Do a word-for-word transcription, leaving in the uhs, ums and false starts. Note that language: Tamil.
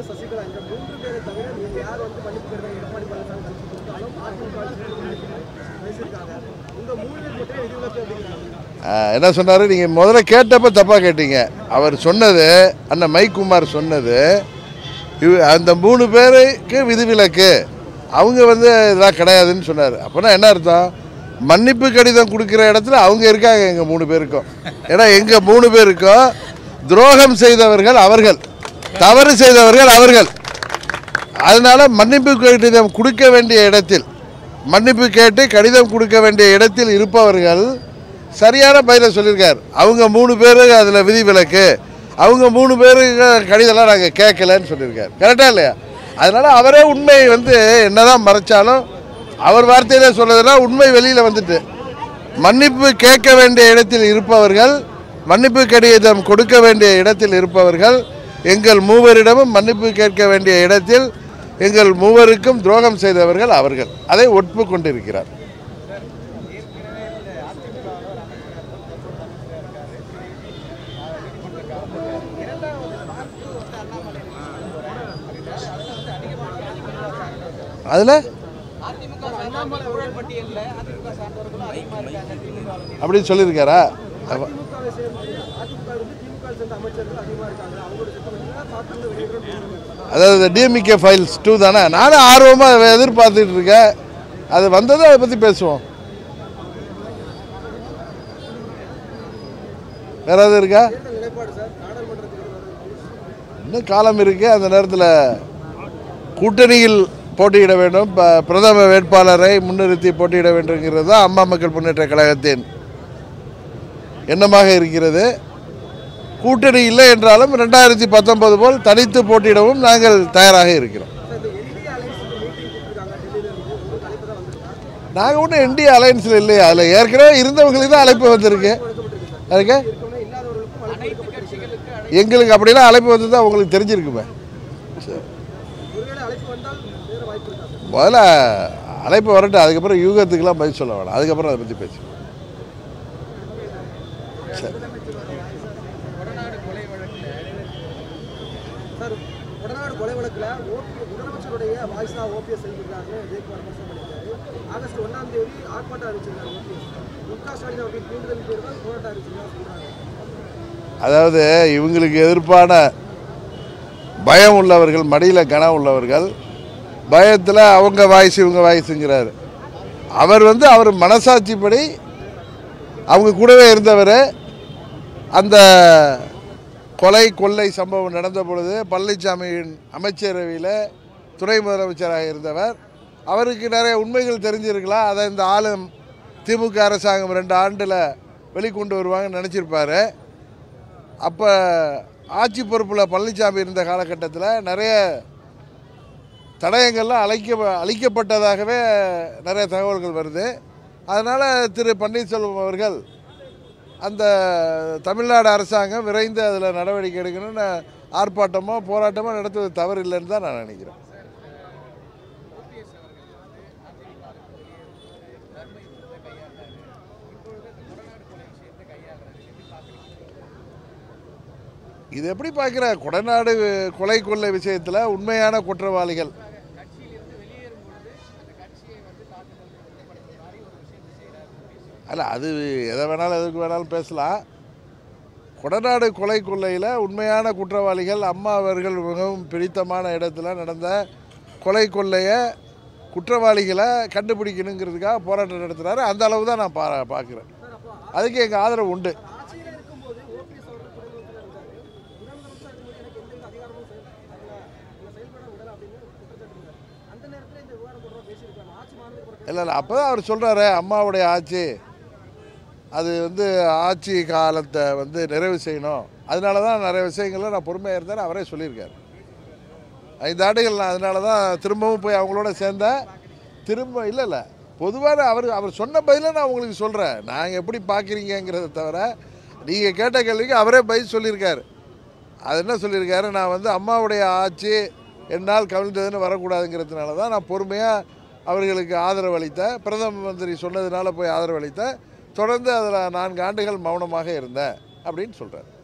சசிகலா இந்த மூன்று பேரை தவிர நீங்க யார் வந்து மன்னிப்பு கேட்கறீங்க? எடப்பாடி பழனிசாமி கட்சி கொடுத்தாலும் அதிமுக பேசியிருக்காங்க. இந்த மூணு பேர் மட்டும் விதிவிலக்கு அப்படிங்கிறாங்க. என்ன சொன்னார்? நீங்கள் முதல்ல கேட்டப்போ தப்பாக கேட்டீங்க. அவர் சொன்னது, அண்ணன் மைக்குமார் சொன்னது, அந்த மூணு பேருக்கு விதிவிலக்கு, அவங்க வந்து இதெல்லாம் கிடையாதுன்னு சொன்னார். அப்போனா என்ன அர்த்தம்? மன்னிப்பு கடிதம் கொடுக்குற இடத்துல அவங்க இருக்காங்க எங்கள் மூணு பேருக்கும். ஏன்னா எங்கள் மூணு பேருக்கும் துரோகம் செய்தவர்கள் அவர்கள், தவறு செய்தவர்கள் அவர்கள். அதனால் மன்னிப்பு கடிதம் கொடுக்க வேண்டிய இடத்தில், மன்னிப்பு கேட்டு கடிதம் கொடுக்க வேண்டிய இடத்தில் இருப்பவர்கள் சரியான பதிலை சொல்லியிருக்கார். அவங்க மூணு பேருக்கு அதில் விதிவிலக்கு, அவங்க மூணு பேருக்கு கடிதம்லாம் நாங்கள் கேட்கலன்னு சொல்லியிருக்கார். கரெக்டாக இல்லையா? அதனால் அவரே உண்மை வந்து என்னதான் மறைச்சாலும் அவர் வார்த்தையிலே சொல்றதுனா உண்மை வெளியில் வந்துட்டு, மன்னிப்பு கேட்க வேண்டிய இடத்தில் இருப்பவர்கள், மன்னிப்பு கடிதம் கொடுக்க வேண்டிய இடத்தில் இருப்பவர்கள், எங்கள் மூவரிடமும் மன்னிப்பு கேட்க வேண்டிய இடத்தில் எங்கள் மூவருக்கும் துரோகம் செய்தவர்கள் அவர்கள். அதை ஒப்புக்கொண்டிருக்கிறார். அதில் அப்படின்னு சொல்லியிருக்காரா? அதாவது டிஎம்கே ஃபைல்ஸ் டூ தானே. நானும் ஆர்வமாக எதிர்பார்த்துட்டு இருக்கேன். அது வந்ததும் அதை பற்றி பேசுவோம். வேற எது இருக்கா? இன்னும் காலம் இருக்கு. அந்த நேரத்தில் கூட்டணியில் போட்டியிட வேண்டும், பிரதம வேட்பாளரை முன்னிறுத்தி போட்டியிட வேண்டும்ங்கிறது தான் அம்மா மக்கள் முன்னேற்ற கழகத்தின் எண்ணமாக இருக்கிறது. கூட்டணி இல்லை என்றாலும் ரெண்டாயிரத்தி பத்தொன்பது போல் தனித்து போட்டியிடவும் நாங்கள் தயாராக இருக்கிறோம். நாங்கள் ஒன்றும் என்டிஏ அலையன்ஸில் இல்லையா, அதில் ஏற்கனவே இருந்தவங்களுக்கு தான் அழைப்பு வந்திருக்கு. அதுக்கு எங்களுக்கு அப்படிலாம் அழைப்பு வந்து தான் உங்களுக்கு தெரிஞ்சிருக்குமே. முதல்ல அழைப்பு வரட்டும், அதுக்கப்புறம் யூகத்துக்கெல்லாம் பதில் சொல்ல வேணாம், அதுக்கப்புறம் அதை பற்றி பேசு. சரி. கொடநாடு கொலை வழக்கில் முதலமைச்சருடைய வாய்ஸா ஓபிஎஸ் செய்திருக்காங்க. ஜெயக்குமார் பண்ணியிருக்காரு. ஆகஸ்ட் ஒன்றாம் தேதி ஆர்ப்பாட்டம் அறிவிச்சிருக்காங்க. முக ஸ்டாலின் அவர்கள் தூண்டுதல் பேர் தான் போராட்டம் அறிவிச்சிருக்காங்க. அதாவது இவங்களுக்கு எதிர்ப்பான பயம் உள்ளவர்கள், மடியில் கனம் உள்ளவர்கள், பயத்தில் அவங்க வாய்ஸ் இவங்க வாய்ஸுங்கிறாரு. அவர் வந்து அவர் மனசாட்சிப்படி அவங்க கூடவே இருந்தவர். அந்த கொலை கொள்ளை சம்பவம் நடந்த பொழுது பழனிசாமியின் அமைச்சரவையில் துணை முதலமைச்சராக இருந்தவர். அவருக்கு நிறைய உண்மைகள் தெரிஞ்சிருக்கலாம். அதை இந்த ஆளும் திமுக அரசாங்கம் ரெண்டு ஆண்டில் வெளிக்கொண்டு வருவாங்கன்னு நினச்சிருப்பார். அப்போ ஆட்சி பொறுப்பில் பழனிசாமி இருந்த காலகட்டத்தில் நிறைய தடயங்கள்லாம் அழைக்க அளிக்கப்பட்டதாகவே நிறைய தகவல்கள் வருது. அதனால் திரு பன்னீர்செல்வம் அவர்கள் அந்த தமிழ்நாடு அரசாங்கம் விரைந்து அதில் நடவடிக்கை எடுக்கணும்னு ஆர்ப்பாட்டமோ போராட்டமோ நடத்துவது தவறு இல்லைன்னு தான் நான் நினைக்கிறேன். இது எப்படி பார்க்குற? கொடநாடு கொலை கொள்ளை விஷயத்தில் உண்மையான குற்றவாளிகள் அல்ல, அது எதை வேணாலும் எதுக்கு வேணாலும் பேசலாம். கொடநாடு கொலை கொள்ளையில் உண்மையான குற்றவாளிகள், அம்மா அவர்கள் மிகவும் பிடித்தமான இடத்துல நடந்த கொலை கொள்ளையை குற்றவாளிகளை கண்டுபிடிக்கணுங்கிறதுக்காக போராட்டம் நடத்துகிறாரு. அந்த அளவு தான் நான் பா பார்க்குறேன். அதுக்கு எங்கள் ஆதரவு உண்டு. இல்லை இல்லை அப்போ தான் அவர் சொல்கிறாரு, அம்மாவுடைய ஆட்சி அது வந்து ஆட்சி காலத்தை வந்து நிறைவு செய்யணும், அதனால தான் நிறைய விஷயங்களில் நான் பொறுமையாக இருந்தேன் அவரே சொல்லியிருக்காரு. ஐந்து ஆண்டுகள் நான் அதனால தான் திரும்பவும் போய் அவங்களோட சேர்ந்தேன். திரும்ப இல்லை இல்லை பொதுவாக அவர் அவர் சொன்ன பதிலை நான் உங்களுக்கு சொல்கிறேன். நாங்கள் எப்படி பார்க்குறீங்கிறத தவிர நீங்கள் கேட்ட கேள்விக்கு அவரே பதில் சொல்லியிருக்காரு. அது என்ன சொல்லியிருக்காரு, நான் வந்து அம்மாவுடைய ஆட்சி என்னால் கவிழ்ந்ததுன்னு வரக்கூடாதுங்கிறதுனால தான் நான் பொறுமையாக அவர்களுக்கு ஆதரவு அளித்தேன். பிரதம மந்திரி சொன்னதுனால போய் ஆதரவு அளித்தேன். தொடர்ந்து அதில் நான்கு ஆண்டுகள் மௌனமாக இருந்தேன் அப்படின்னு சொல்கிறார்.